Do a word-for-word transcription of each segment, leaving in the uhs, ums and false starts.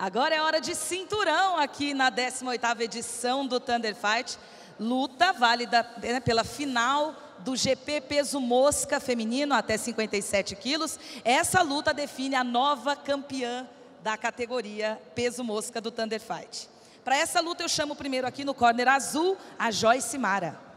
Agora é hora de cinturão aqui na décima oitava edição do Thunder Fight. Luta válida, né, pela final do G P peso mosca feminino até cinquenta e sete quilos. Essa luta define a nova campeã da categoria peso mosca do Thunder Fight. Para essa luta eu chamo primeiro aqui no corner azul a Joyce Mara.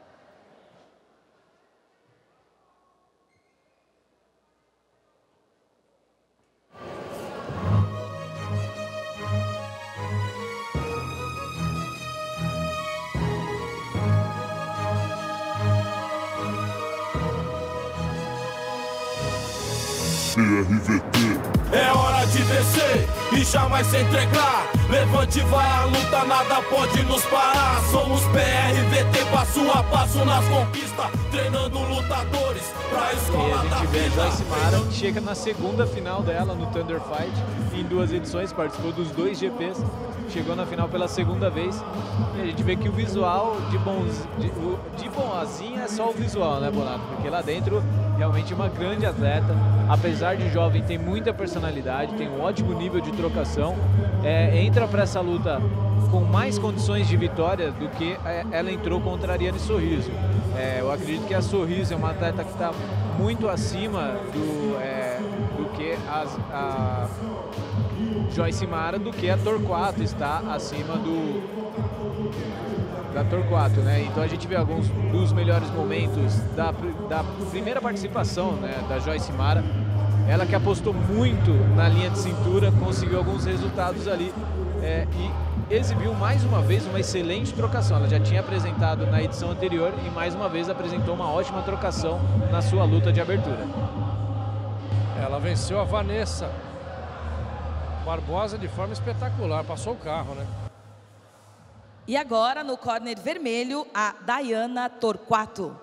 P R V T. É hora de descer e jamais se entregar. Levante e vai à luta, nada pode nos parar. Somos P R V T, passo a passo nas conquistas, treinando lutadores pra escola da vida. E a gente vê a Joyce Mara, que chega na segunda final dela no Thunder Fight, em duas edições, participou dos dois G Ps, chegou na final pela segunda vez. E a gente vê que o visual de, bons, de, de boazinha é só o visual, né, Bonato? Porque lá dentro, realmente uma grande atleta, apesar de jovem, tem muita personalidade, tem um ótimo nível de trocação, é, entra para essa luta com mais condições de vitória do que ela entrou contra a Ariane Sorriso. É, eu acredito que a Sorriso é uma atleta que está muito acima do, é, do que as, a Joyce Mara, do que a Torquato está acima do da Torquato, né? Então a gente vê alguns dos melhores momentos da, da primeira participação, né, da Joyce Mara. Ela que apostou muito na linha de cintura, conseguiu alguns resultados ali, é, e exibiu mais uma vez uma excelente trocação. Ela já tinha apresentado na edição anterior e mais uma vez apresentou uma ótima trocação na sua luta de abertura. Ela venceu a Vanessa Barbosa de forma espetacular, passou o carro, né? E agora no corner vermelho a Dayana Torquato.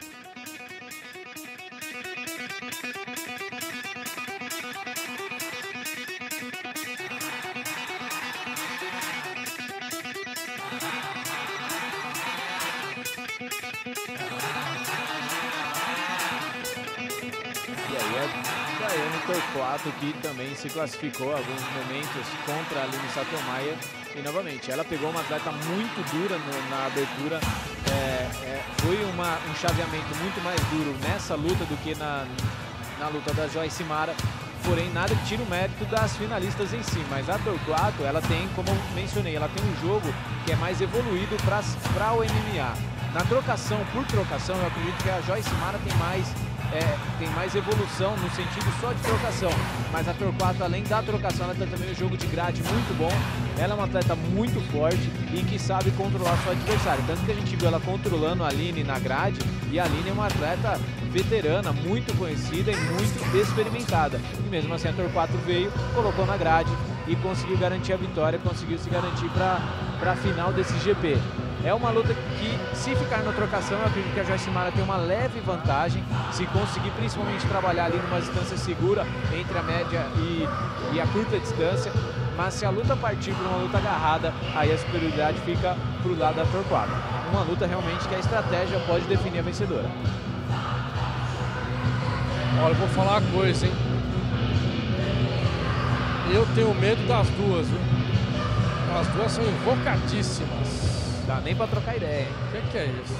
E aí a Dayana Torquato, que também se classificou alguns momentos contra a Aline Satomaia. E novamente, ela pegou uma atleta muito dura no, na abertura. É, é, foi uma, um chaveamento muito mais duro nessa luta do que na, na luta da Joyce Mara. Porém, nada que tire o mérito das finalistas em si. Mas a Torquato, ela tem, como eu mencionei, ela tem um jogo que é mais evoluído para o M M A. Na trocação, por trocação, eu acredito que a Joyce Mara tem mais... É, tem mais evolução no sentido só de trocação, mas a Torquato, além da trocação, ela tem também um jogo de grade muito bom. Ela é uma atleta muito forte e que sabe controlar sua adversária, tanto que a gente viu ela controlando a Aline na grade, e a Aline é uma atleta veterana, muito conhecida e muito experimentada, e mesmo assim a Torquato veio, colocou na grade e conseguiu garantir a vitória, conseguiu se garantir para a final desse G P. É uma luta que, se ficar na trocação, eu acredito que a Joyce Mara tem uma leve vantagem, se conseguir principalmente trabalhar ali numa distância segura entre a média e, e a curta distância. Mas se a luta partir para uma luta agarrada, aí a superioridade fica para o lado da Torquato. Uma luta realmente que a estratégia pode definir a vencedora. Olha, eu vou falar uma coisa, hein? Eu tenho medo das duas, viu? As duas são invocadíssimas. Dá nem pra trocar ideia, hein? O que, que é isso?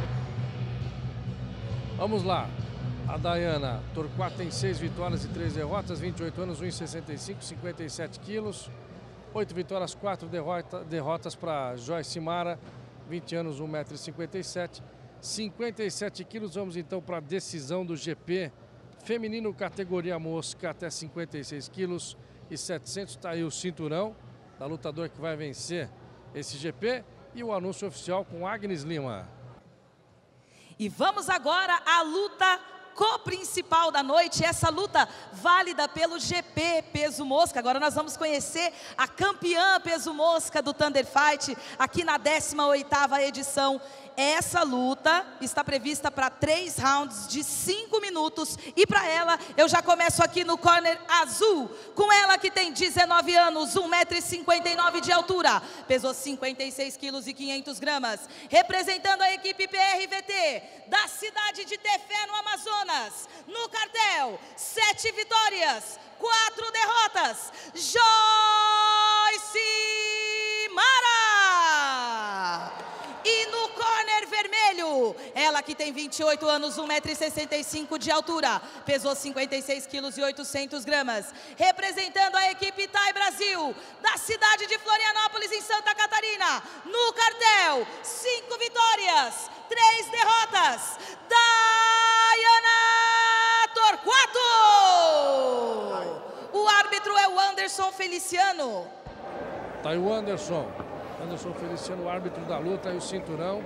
Vamos lá. A Dayana Torquato tem seis vitórias e três derrotas, vinte e oito anos, um e sessenta e cinco, cinquenta e sete quilos. oito vitórias, quatro derrota, derrotas para Joyce Mara, vinte anos, um metro e cinquenta e sete, cinquenta e sete quilos. Vamos então para a decisão do G P feminino, categoria mosca, até cinquenta e seis quilos e setecentos. Está aí o cinturão da lutadora que vai vencer esse G P. E o anúncio oficial com Agnes Lima. E vamos agora à luta co-principal da noite, essa luta válida pelo G P peso mosca. Agora nós vamos conhecer a campeã peso mosca do Thunder Fight, aqui na décima oitava edição. Essa luta está prevista para três rounds de cinco minutos. E para ela, eu já começo aqui no corner azul, com ela que tem dezenove anos, um metro e cinquenta e nove de altura, pesou cinquenta e seis quilos e quinhentas gramas, representando a equipe P R V T da cidade de Tefé, no Amazonas. No cartel, sete vitórias, quatro derrotas. Joyce Ela que tem vinte e oito anos, um metro e sessenta e cinco de altura, pesou cinquenta e seis quilos e oitocentos gramas. Representando a equipe Thai Brasil, da cidade de Florianópolis, em Santa Catarina, no cartel, cinco vitórias, três derrotas, Daiana Torquato. O árbitro é o Anderson Feliciano. Tá aí o Anderson. Anderson Feliciano, o árbitro da luta, e o cinturão.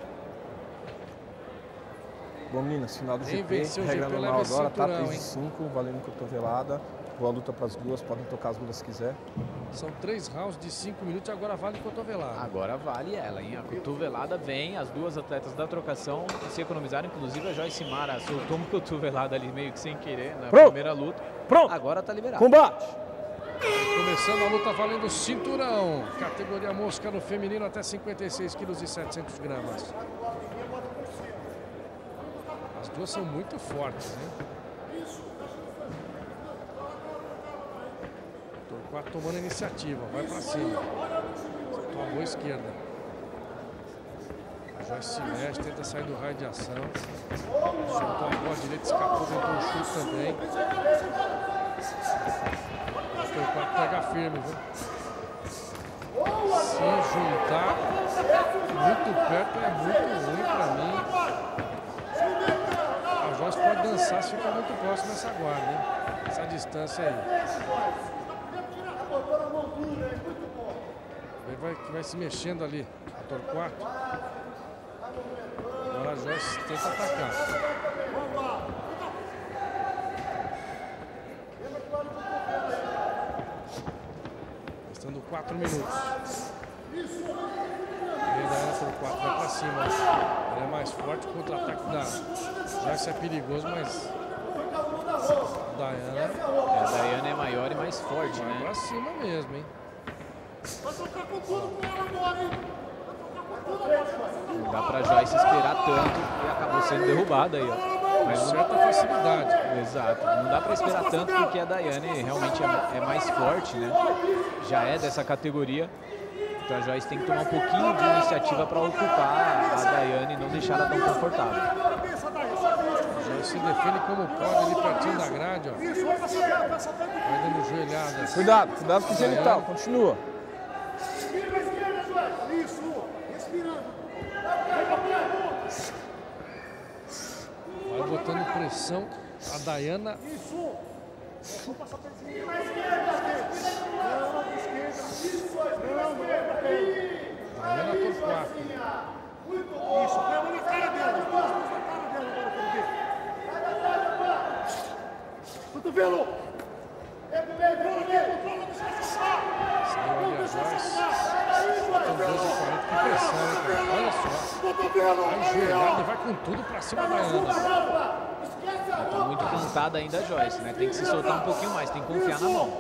Bom, meninas, final do Quem G P, venceu o regra G P normal leva agora, tá? cinturão, três de cinco, valendo cotovelada. Boa luta para as duas, podem tocar as duas se quiser. São três rounds de cinco minutos e agora vale cotovelada. Agora vale ela, hein? A cotovelada vem, as duas atletas da trocação se economizaram, inclusive a Joyce Mara soltou uma cotovelada ali meio que sem querer na Pronto. primeira luta. Pronto. Agora tá liberado. Combate! Começando a luta valendo cinturão. Categoria mosca no feminino até cinquenta e seis quilos e setecentos gramas. As duas são muito fortes, né? Torquato tomando a iniciativa, vai pra cima. Soltou a boa esquerda. A Joyce se mexe, tenta sair do raio de ação. Soltou a boa direita, escapou, tentou um chute também. O Torquato pega firme, viu? Se juntar muito perto é muito ruim pra mim. A Joyce pode dançar se ficar muito próximo dessa guarda, hein? Essa distância aí. Ele vai, vai se mexendo ali, a Torquato. Agora a Joyce tenta atacar. Restando quatro minutos. E a Daiana Torquato vai pra cima. Ela é mais forte, o contra-ataque da Joyce é perigoso, mas a Daiana, É, a Daiana é maior e mais forte, vai né? pra cima mesmo, hein? Não dá pra Joyce esperar tanto e acabou sendo derrubada aí, ó. Mas Com não, certa facilidade. exato, não dá pra esperar tanto porque a Daiane realmente é, é mais forte, né? Já é dessa categoria. Então a Joyce tem que tomar um pouquinho de iniciativa para ocupar a Daiane e não deixar ela tão confortável. A Joyce se defende como pode ali pertinho da grade, ó. Vai dando joelhada. Cuidado, cuidado com o genital, continua. Vai botando pressão a Daiana. Daiana Torquato. Isso, põe a mão na cara dela, põe a mão na cara dela agora, quero ver. Cotovelo! Saiu ali a Joyce. São doze e quarenta, que pressão, hein, cara? Olha só. Vai joelhada e vai com tudo pra cima da Daiana. Tá muito cantada ainda a Joyce, né? Tem que se soltar um pouquinho mais, tem que confiar na mão.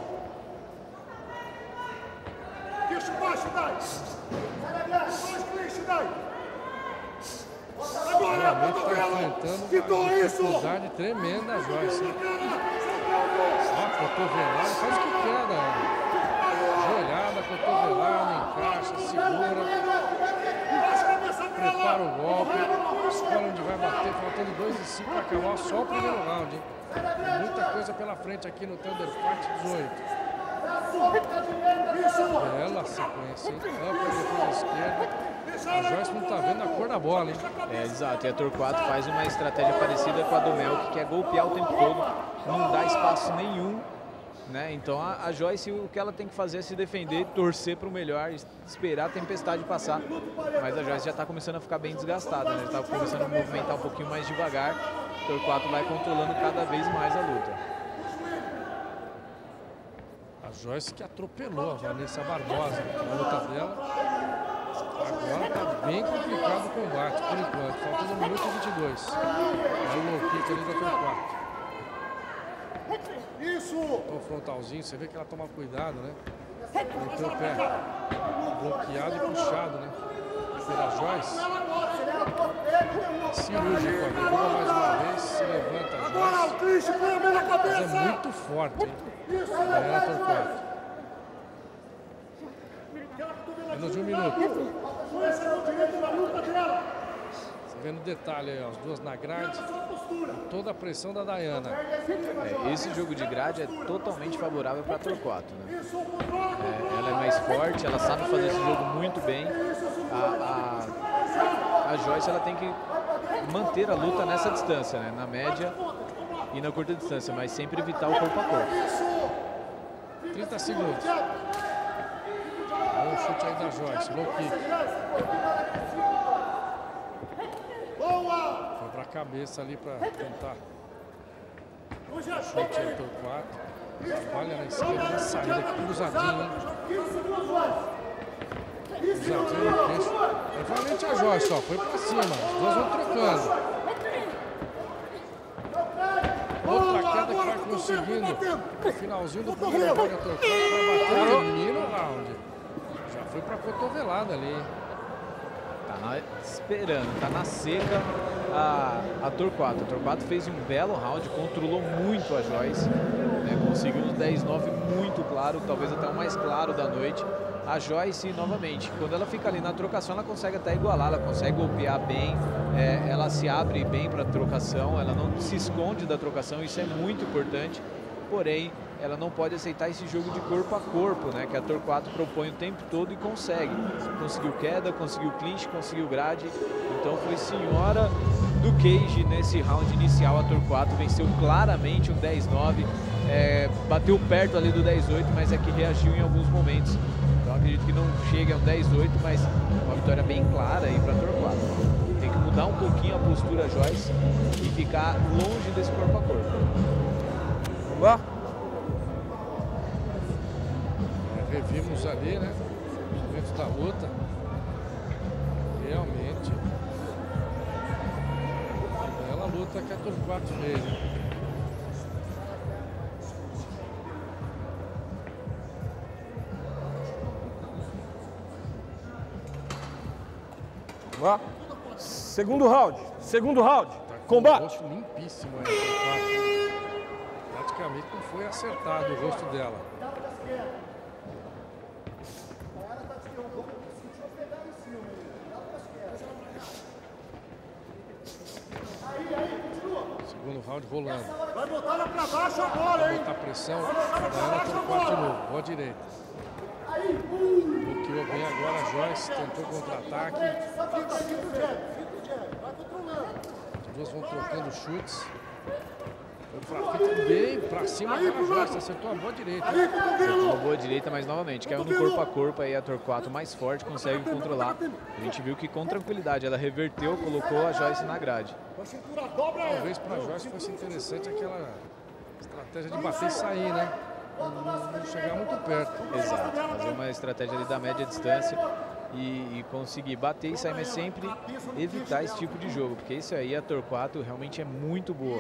Queixo baixo, Dai! Realmente está enfrentando uma dificuldade tremenda a Joyce. Ó, cotovelada, faz o que quer, Daiana. Joelhada, cotovelada, encaixa, segura. Prepara o golpe, escolhe onde vai bater, faltando dois e cinco para acabar só o primeiro round, hein? Tem muita coisa pela frente aqui no Thunder Fight dezoito. Bela sequência, hein? Ampla defesa esquerda. A Joyce não tá vendo a cor da bola, hein? É, exato, e a Torquato faz uma estratégia parecida com a do Mel, que quer golpear o tempo todo, não dá espaço nenhum, né? Então a, a Joyce, o que ela tem que fazer é se defender, torcer para o melhor, esperar a tempestade passar. Mas a Joyce já está começando a ficar bem desgastada, né? Está começando a movimentar um pouquinho mais devagar. O Torquato vai controlando cada vez mais a luta. A Joyce que atropelou a Vanessa Barbosa na luta dela. Agora tá bem complicado o combate, por enquanto. Faltando um minuto e vinte e dois. É o low kick ali da Torquato. Isso! O frontalzinho, você vê que ela toma cuidado, né? Meteu o pé bloqueado e puxado, né? Pela Joyce. Cirúrgico, derruba mais uma vez, se levanta a Joyce. Mas é muito forte, hein? Daiana Torquato. Menos de um minuto. Você vendo o detalhe aí, ó, as duas na grade, toda a pressão da Dayana. É, esse jogo de grade é totalmente favorável para a Torquato, né? É, ela é mais forte, ela sabe fazer esse jogo muito bem. A, a, a Joyce ela tem que manter a luta nessa distância, né? Na média e na curta distância, mas sempre evitar o corpo a corpo. trinta segundos. Bom chute aí da Joyce, low kick. Foi pra cabeça ali pra tentar. Chute aí do quatro. Trabalha na esquerda, na saída aqui, cruzadinho, hein? Cruzadinho no queixo. Provavelmente a Joyce, ó, foi pra cima. As duas vão trocando. Outra queda que vai conseguindo. No finalzinho do primeiro round, a Torquato vai bater e termina o round. Já foi pra cotovelada ali. Tá na, esperando, tá na seca a, a Torquato. A Torquato fez um belo round, controlou muito a Joyce, né, conseguiu uns dez nove muito claro, talvez até o mais claro da noite. A Joyce, novamente, quando ela fica ali na trocação, ela consegue até igualar, ela consegue golpear bem, é, ela se abre bem para a trocação, ela não se esconde da trocação, isso é muito importante. Porém, ela não pode aceitar esse jogo de corpo a corpo, né, que a Torquato propõe o tempo todo e consegue. Conseguiu queda, conseguiu clinch, conseguiu grade. Então foi senhora do cage nesse round inicial. A Torquato venceu claramente um dez nove, é, bateu perto ali do dez oito, mas é que reagiu em alguns momentos. Então acredito que não chega a um dez oito, mas uma vitória bem clara aí para a Torquato. Tem que mudar um pouquinho a postura Joyce e ficar longe desse corpo a corpo. Vamos lá? Revimos ali, né? Momentos da luta. Realmente. Bela luta que a Torquato fez. Vamos lá? Segundo round. Segundo round. Tá com Combate. o rosto limpíssimo aí, Torquato. Praticamente não foi acertado o rosto dela. Segundo round rolando. Vai botar ela pra baixo agora, hein? Botar pressão. Dayana Torquato de novo. Boa direita. Bloqueou bem agora a Joyce. Tentou contra-ataque. As duas vão trocando chutes. Foi pra fita bem pra cima agora a Joyce. Acertou a boa direita. Acertou uma boa direita, mas novamente caiu no corpo a corpo. Aí a Torquato mais forte consegue controlar. A gente viu que com tranquilidade ela reverteu, colocou a Joyce na grade. Talvez para a Joyce fosse interessante aquela estratégia de bater e sair, né? Não, não chegar muito perto. Exato, fazer uma estratégia ali da média distância e, e conseguir bater e sair, mas sempre evitar esse tipo de jogo, porque isso aí a Torquato realmente é muito boa.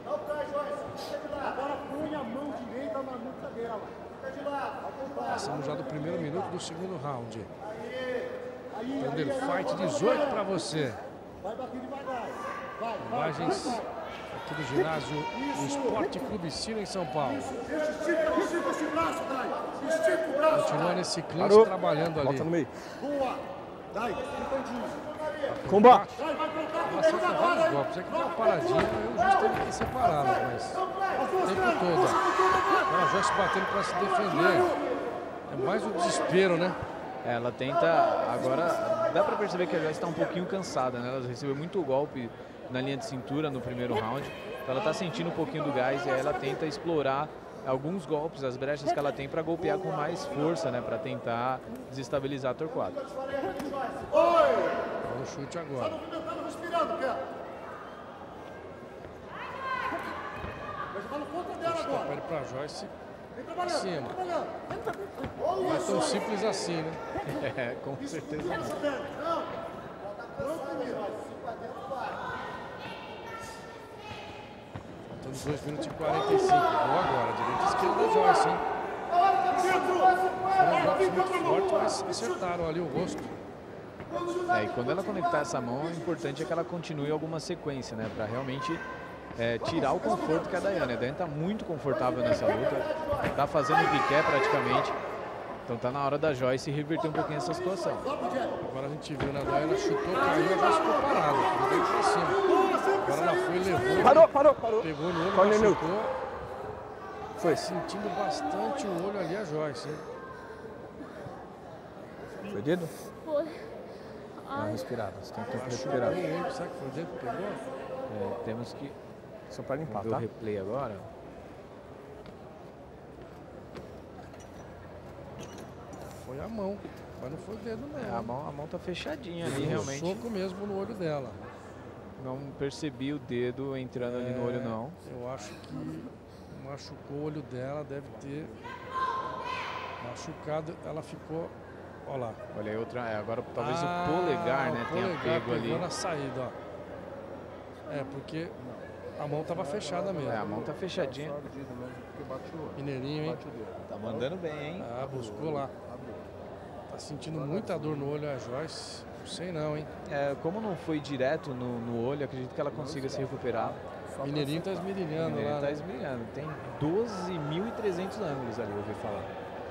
Agora põe a mão direita na nuca dela. Passamos já do primeiro minuto do segundo round. Thunder Fight dezoito para você. Vai bater devagar. Imagens aqui do ginásio do Esporte Clube Ciro em São Paulo. Estica, estica esse braço, Dai. Estica o braço. Continua nesse clinch Parou. trabalhando ali. Bota no meio. Boa. Dai, esticadinho. Combate. Dai, vai trocar Ela com acerta ele vários agora. golpes. É que deu uma paradinha, eu justo teve que separá-la, mas o tempo todo. ó. A Joyce batendo para se defender. É mais um desespero, né? Ela tenta, agora dá pra perceber que a Joyce está um pouquinho cansada, né? Ela recebeu muito golpe na linha de cintura no primeiro round, então ela tá sentindo um pouquinho do gás e aí ela tenta explorar alguns golpes, as brechas que ela tem para golpear com mais força, né? Para tentar desestabilizar a Torquato. Olha o chute agora. Respirando, quer? Vai jogar no contra dela agora. Pede pra Joyce Vem trabalhando, cima. vem trabalhando. Não é tão simples assim, né? É, com certeza não. Não. Não, primeiro. Faltando dois minutos e quarenta e cinco. Boa agora, direita e esquerda da Joyce, hein? Foram golpes muito fortes, mas acertaram ali o rosto. É, e quando ela conectar essa mão, o importante é que ela continue alguma sequência, né? Para realmente é, tirar o conforto que a Dayana. A Dayana está muito confortável nessa luta, está fazendo o que quer praticamente. Então tá na hora da Joyce reverter um pouquinho essa situação. Agora a gente viu, né? A Dayana chutou, caiu, a Joyce ficou parada. Ficou pra cima. Agora ela foi, levou. Parou, parou, parou. Pegou no olho, Qual machucou. minuto? Foi. Sentindo bastante o olho ali a Joyce, hein? Foi dedo? Foi. Dá uma respirada. Você tem que Machucou respirar. o olho, será que foi o dedo que pegou? É, temos que Só pra limpar, ver o tá? replay agora. Foi a mão, mas não foi o dedo não. É, a, mão, a mão tá fechadinha ali, Foi um realmente. soco mesmo no olho dela. Não percebi o dedo entrando ali no olho, não. Eu acho que machucou o olho dela, deve ter machucado, ela ficou, olha lá. Olha aí outra, é, agora talvez Ah, o polegar, né, o tenha polegar pego ali. pegou na saída, ó. É, porque a mão tava fechada mesmo. É, a mão tá fechadinha. Mineirinho, hein? Tá mandando bem, hein? Ah, buscou lá. Tá sentindo muita dor no olho a Joyce. Não sei não, hein? É, como não foi direto no, no olho, acredito que ela consiga se recuperar. Mineirinho tá esmirilhando Ele lá, tá né? esmirilhando. Tem doze mil e trezentos ângulos ali, eu ouvi falar.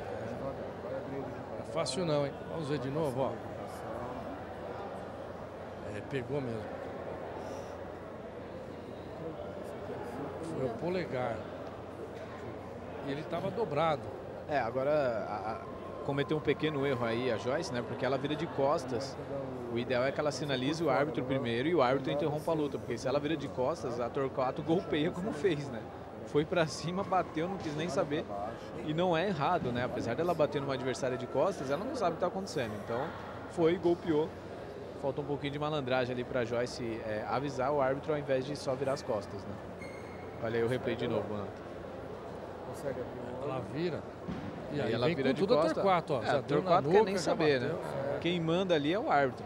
É fácil não, hein? Vamos ver de novo, ó. É, pegou mesmo. Foi o polegar. E ele tava dobrado. É, agora a, a, cometeu um pequeno erro aí a Joyce, né? Porque ela vira de costas. O ideal é que ela sinalize o árbitro primeiro e o árbitro interrompa a luta. Porque se ela vira de costas, a Torquato golpeia como fez, né? Foi pra cima, bateu, não quis nem saber. E não é errado, né? Apesar dela bater numa adversária de costas, ela não sabe o que tá acontecendo. Então, foi, golpeou. Falta um pouquinho de malandragem ali pra Joyce é, avisar o árbitro ao invés de só virar as costas, né? Olha aí o replay de novo, Renato. Ela vira. E aí ela vem vira com de tudo a costa. Torquato, ó. É, Já a deu na Torquato quer nuca, nem já saber, bateu. né? Quem manda ali é o árbitro.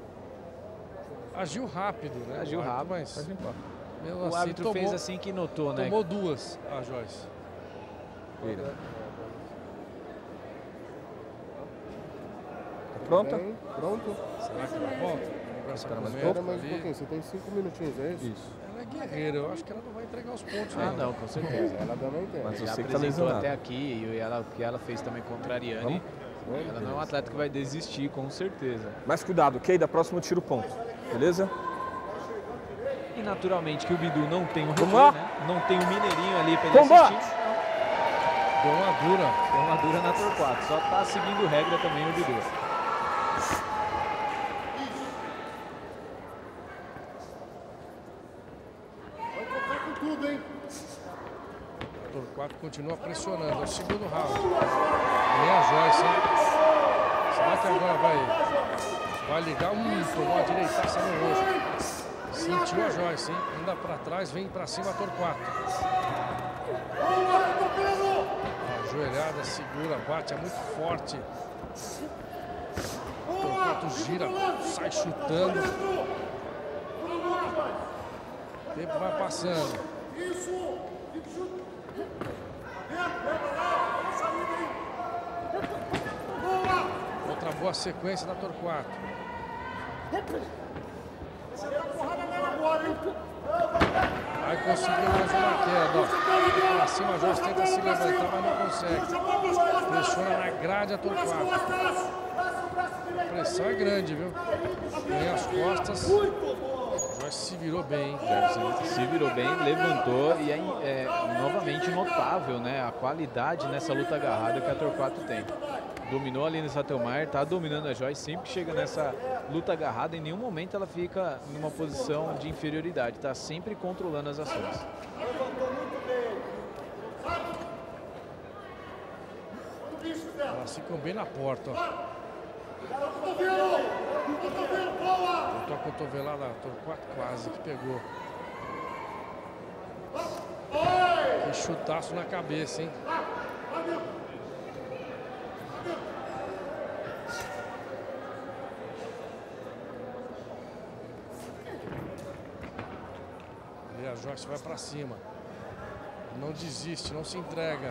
Agiu rápido, né? Agiu o árbitro, rápido, mas mesmo O assim, árbitro tomou, fez assim que notou, né? tomou duas a Joyce. Vira. Tá pronta? Pronto? Será que ela volta? Conversa Espera com mais o um Espera médico mais um ali. pouquinho, você tem cinco minutinhos, é isso? Isso. Ela é guerreira, eu acho que ela não vai entregar os pontos, Ah, não. não, com certeza. Ela também tem. Mas Já você que tá apresentou lesionado. até aqui e ela, o que ela fez também contra a Ariane. Ela não é um atleta que vai desistir, com certeza. Mas cuidado, ok? Da próxima eu tiro o ponto. Beleza? E naturalmente que o Bidu não tem um Vamos replay, lá? né? Não tem um mineirinho ali pra ele Combate! assistir. Deu uma dura. Tem uma dura na Torquato. Só tá seguindo regra também o Bidu. Vai tocar com tudo, hein? O Torquato continua pressionando. É o segundo round. Nem a Joyce, hein? Será que agora vai, vai ligar? Hum, tomou a direitaça no rosto. Sentiu a Joyce, hein? Anda pra trás, vem pra cima a Torquato. A joelhada, segura, bate, é muito forte. O Torquato gira, sai chutando. O tempo vai passando. Isso! Fica chutando. Dentro, dentro, lá. Uma saída aí. Boa! Outra boa sequência da Torquato. Você dá porrada nela agora, hein? Aí conseguiu mais uma queda, ó. Pra cima, a Joyce tenta se levantar, mas não consegue. Pressiona na grade a Torquato. A pressão é grande, viu? Tem as costas. A Joyce se virou bem, hein? Se virou bem, levantou e é, é novamente notável, né? A qualidade nessa luta agarrada que a Torquato tem. Dominou ali no Satelmaier, tá dominando a Joyce. Sempre que chega nessa luta agarrada, em nenhum momento ela fica numa posição de inferioridade. Tá sempre controlando as ações. Elas ficam bem na porta, ó. Cotovelo! Cotovelo, boa! Botou a cotovelada, a Torquato quase que pegou. Que chutaço na cabeça, hein? E a Joyce vai pra cima. Não desiste, não se entrega.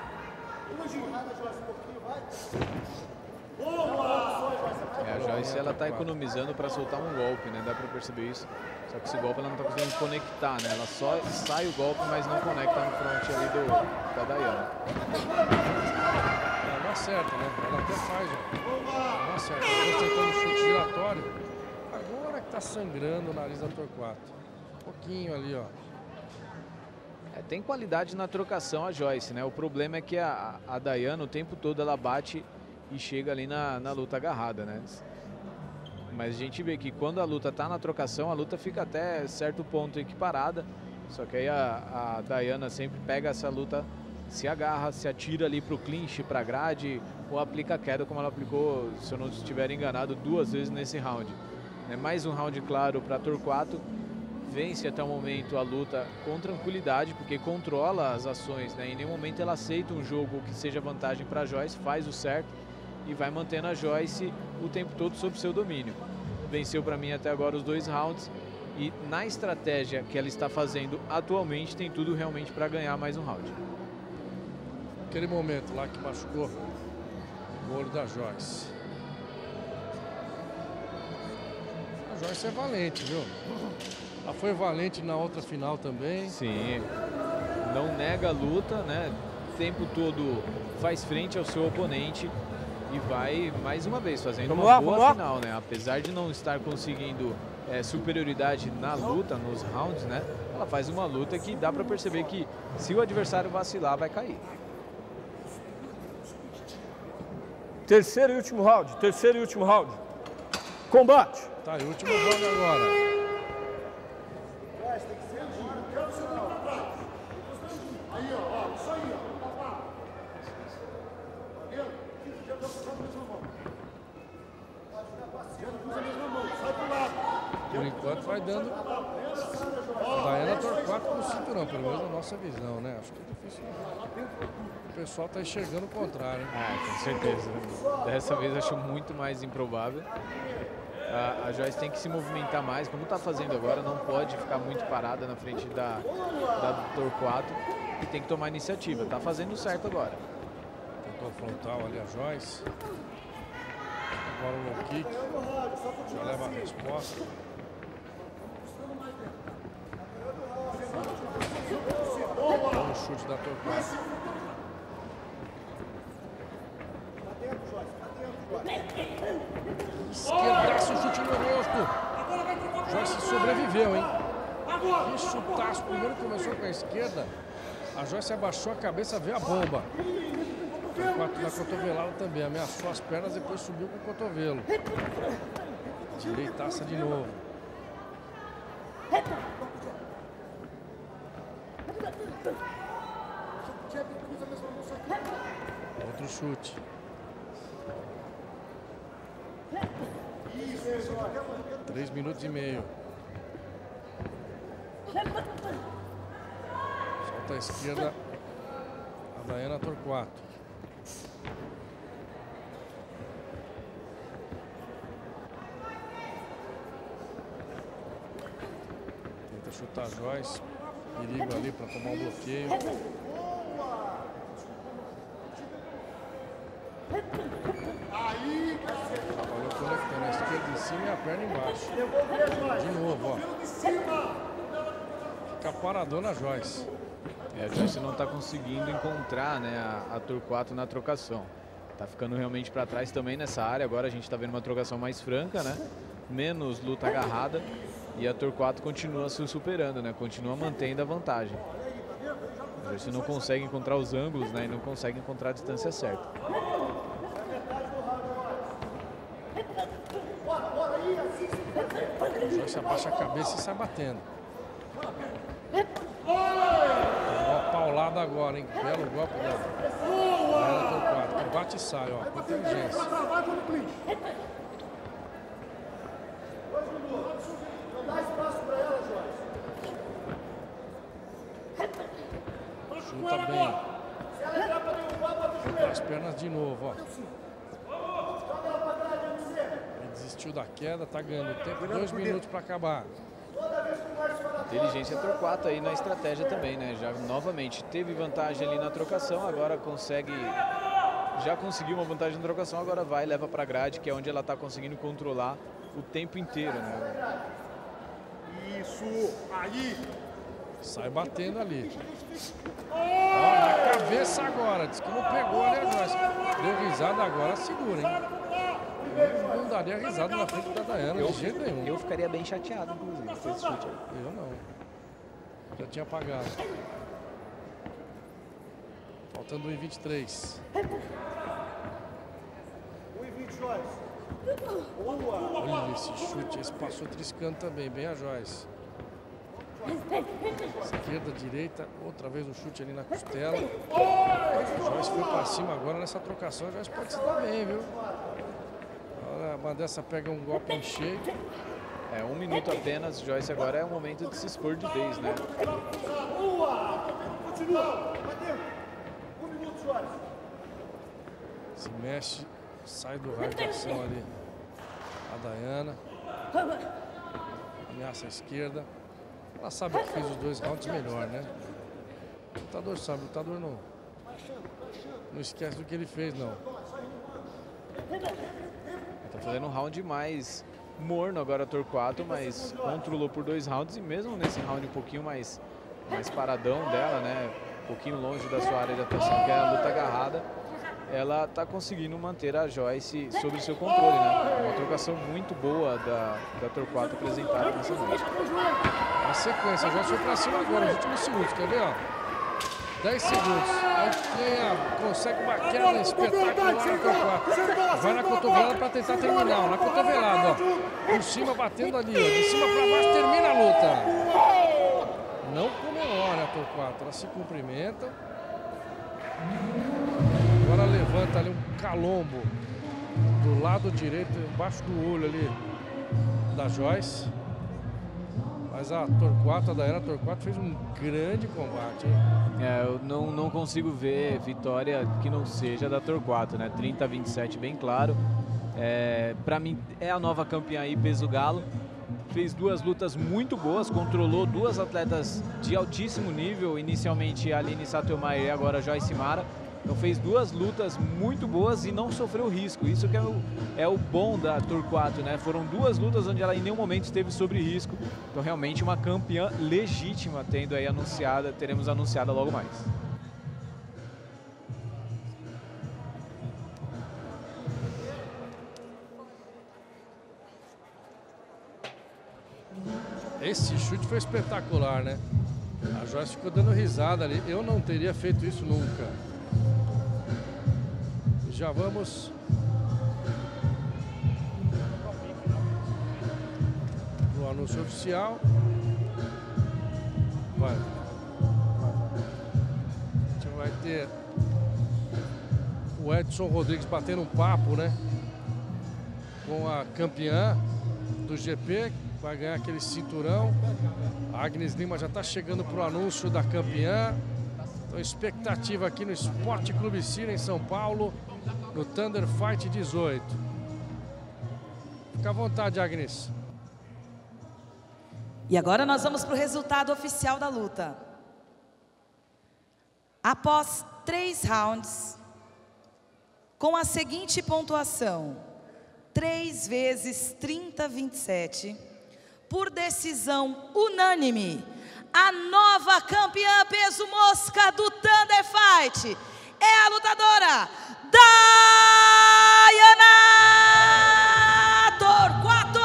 É, a Joyce ela tá economizando para soltar um golpe, né? Dá para perceber isso. Só que esse golpe ela não tá conseguindo conectar, né? Ela só sai o golpe, mas não conecta no front ali do, da Dayana. Ela não não acerta, né? Ela até faz, ó. Não acerta. Ela tentando chute giratório. Agora que tá sangrando o nariz da Torquato. Um pouquinho ali, ó. É, tem qualidade na trocação a Joyce, né? O problema é que a, a Dayana o tempo todo ela bate e chega ali na, na luta agarrada, né? Mas a gente vê que quando a luta tá na trocação, a luta fica até certo ponto equiparada. Só que aí a, a Dayana sempre pega essa luta, se agarra, se atira ali pro clinch, pra grade, ou aplica a queda como ela aplicou, se eu não estiver enganado, duas vezes nesse round. É mais um round claro para Torquato. Vence até o momento a luta com tranquilidade, porque controla as ações, né? Em nenhum momento ela aceita um jogo que seja vantagem para Joyce, faz o certo e vai mantendo a Joyce o tempo todo sob seu domínio. Venceu para mim até agora os dois rounds e na estratégia que ela está fazendo atualmente tem tudo realmente para ganhar mais um round. Aquele momento lá que machucou o olho da Joyce. A Joyce é valente, viu? Ela foi valente na outra final também. Sim, não nega a luta, né? O tempo todo faz frente ao seu oponente e vai mais uma vez fazendo Vamos uma lá, boa vamos final, né? Apesar de não estar conseguindo é, superioridade na luta, nos rounds, né? Ela faz uma luta que dá para perceber que se o adversário vacilar, vai cair. Terceiro e último round. Terceiro e último round. Combate. Tá, e o último round agora. Por enquanto vai dando a Dayana Torquato no cinturão, pelo menos na nossa visão, né? Acho que é difícil. O pessoal tá enxergando o contrário, hein? Ah, com certeza. Dessa vez acho muito mais improvável. A, a Joyce tem que se movimentar mais, como está fazendo agora, não pode ficar muito parada na frente da, da Torquato e tem que tomar iniciativa. Tá fazendo certo agora. Tentou frontal ali a Joyce. Agora o low kick. Já leva a resposta. Bom chute da Torquato. Esquerdaço, chute no rosto. Joyce sobreviveu, hein? Que chutaço. Primeiro começou com a esquerda. A Joyce abaixou a cabeça, veio a bomba. Torquato na cotovelada também. Ameaçou as pernas, depois subiu com o cotovelo. Direitaça de novo. Outro chute. Três minutos e meio. Solta a esquerda. A Dayana Torquato. Tenta chutar a Joyce. Perigo ali para tomar um bloqueio. Trabalhou conectando a esquerda em cima e a perna embaixo. De novo, ó. Fica paradona a Joyce. É, a Joyce não está conseguindo encontrar, né, a, a Torquato na trocação. Tá ficando realmente para trás também nessa área. Agora a gente está vendo uma trocação mais franca, né? Menos luta agarrada. E a Torquato continua se superando, né? Continua mantendo a vantagem. A Joyce não consegue encontrar os ângulos, né? E não consegue encontrar a distância certa. Joyce abaixa a cabeça e sai batendo. Uma paulada agora, hein? Belo golpe da Dayana Torquato. Bate e sai, ó. Com inteligência. Chuta bem. Contra as pernas de novo, ó. Ele desistiu da queda, tá ganhando tempo. Dois minutos para acabar. Inteligência Torquato aí na estratégia também, né? Já novamente teve vantagem ali na trocação, agora consegue... Já conseguiu uma vantagem na trocação, agora vai e leva para a grade, que é onde ela está conseguindo controlar o tempo inteiro, né? Isso, aí. Sai batendo ali. Ó, na cabeça agora. Diz que não pegou ali a Joyce. Deu risada agora, segura, hein? Eu não daria risada na frente da Dayana, de jeito nenhum. Eu ficaria bem chateado, inclusive, com esse chute aí. Eu não. Já tinha apagado. Faltando um e vinte e três. um e vinte, Joyce. Olha esse chute, esse passou triscando também, bem a Joyce. Esquerda, direita, outra vez um chute ali na costela. A Joyce foi pra cima agora nessa trocação, a Joyce pode se dar bem, viu? Agora a Bandessa pega um golpe em cheio. É, um minuto apenas, Joyce agora é o momento de se expor de vez, né? Continua, vai dentro. Um minuto, Joyce. Se mexe, sai do raio de ação ali. A Dayana. Ameaça a esquerda. Ela sabe que fez os dois rounds melhor, né? O lutador sabe, o lutador não. Não esquece do que ele fez, não. Tá fazendo um round mais morno agora, Torquato, mas controlou por dois rounds e mesmo nesse round um pouquinho mais, mais paradão dela, né? Um pouquinho longe da sua área de atuação, que é a luta agarrada, ela tá conseguindo manter a Joyce sob o seu controle, né? Uma trocação muito boa da, da Torquato apresentada nessa noite. A sequência, a Joyce foi pra cima agora, nos últimos segundos, quer ver, ó? dez segundos. Aí quem consegue uma queda espetacular no Torquato. Vai na cotovelada para tentar terminar. Na cotovelada, ó. Por cima, batendo ali, ó. De cima para baixo, termina a luta. Não comemora a Torquato. Ela se cumprimenta. Agora levanta ali um calombo do lado direito, embaixo do olho ali da Joyce. Mas a Torquato, a Dayana Torquato fez um grande combate, hein? É, eu não, não consigo ver vitória que não seja da Torquato, né? trinta a vinte e sete, bem claro. É, pra mim, é a nova campeã aí, peso galo. Fez duas lutas muito boas, controlou duas atletas de altíssimo nível. Inicialmente a Aline Satomayer e agora a Joyce Mara. Então fez duas lutas muito boas e não sofreu risco. Isso que é o, é o bom da Torquato, né? Foram duas lutas onde ela em nenhum momento esteve sobre risco. Então realmente uma campeã legítima, tendo aí anunciada, teremos anunciada logo mais. Esse chute foi espetacular, né? A Joyce ficou dando risada ali. Eu não teria feito isso nunca. Já vamos no anúncio oficial. Vai. A gente vai ter o Edson Rodrigues batendo um papo, né? Com a campeã do G P, que vai ganhar aquele cinturão. A Agnes Lima já está chegando para o anúncio da campeã. Então, expectativa aqui no Esporte Clube Cira, em São Paulo, no Thunder Fight dezoito. Fica à vontade, Agnes. E agora nós vamos para o resultado oficial da luta. Após três rounds, com a seguinte pontuação: três vezes trinta a vinte e sete, por decisão unânime, a nova campeã peso mosca do Thunder Fight é a lutadora Dayana Torquato!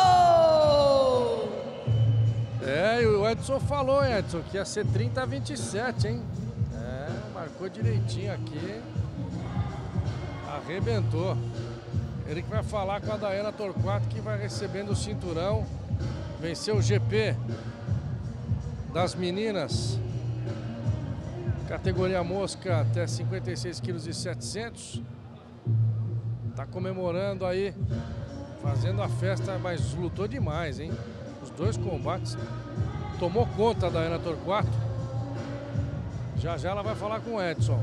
É, e o Edson falou, Edson, que ia ser trinta a vinte e sete, hein? É, marcou direitinho aqui. Arrebentou. Ele que vai falar com a Dayana Torquato, que vai recebendo o cinturão. Venceu o G P das meninas. Categoria mosca até cinquenta e seis quilos e setecentos. Tá comemorando aí, fazendo a festa, mas lutou demais, hein? Os dois combates. Tomou conta da Dayana Torquato. Já já ela vai falar com o Edson.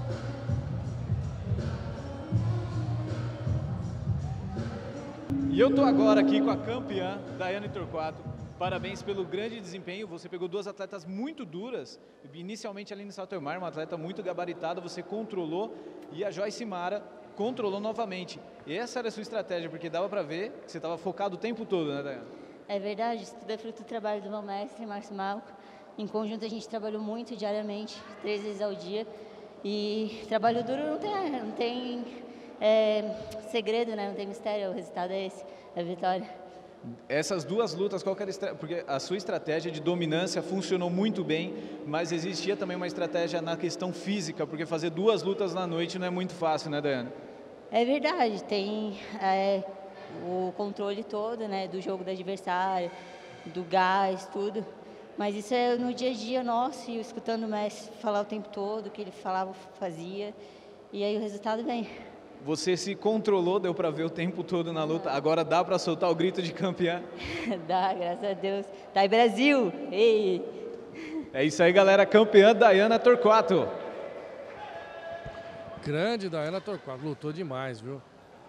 E eu tô agora aqui com a campeã, Dayana Torquato. Parabéns pelo grande desempenho. Você pegou duas atletas muito duras. Inicialmente a Aline Satomayer, uma atleta muito gabaritada, você controlou. E a Joyce Mara controlou novamente. E essa era a sua estratégia, porque dava pra ver que você estava focado o tempo todo, né, Dayana? É verdade, isso tudo é fruto do trabalho do meu mestre, Márcio Malco. Em conjunto a gente trabalhou muito diariamente, três vezes ao dia. E trabalho duro não tem, não tem é, segredo, né? Não tem mistério, o resultado é esse, é a vitória. Essas duas lutas, qual que era a estra... porque a sua estratégia de dominância funcionou muito bem, mas existia também uma estratégia na questão física, porque fazer duas lutas na noite não é muito fácil, né, Daiana? É verdade, tem é, o controle todo, né, do jogo do adversário, do gás, tudo. Mas isso é no dia a dia nosso, e eu escutando o mestre falar o tempo todo, o que ele falava, fazia, e aí o resultado vem. Você se controlou, deu para ver o tempo todo na luta, agora dá para soltar o grito de campeã? Dá, graças a Deus. Tá aí, Brasil! Ei! É isso aí, galera, campeã Daiana Torquato. Grande Daiana Torquato, lutou demais, viu?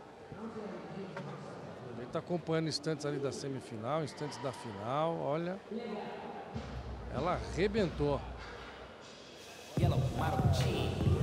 Ele está acompanhando instantes ali da semifinal, instantes da final, olha. Ela arrebentou.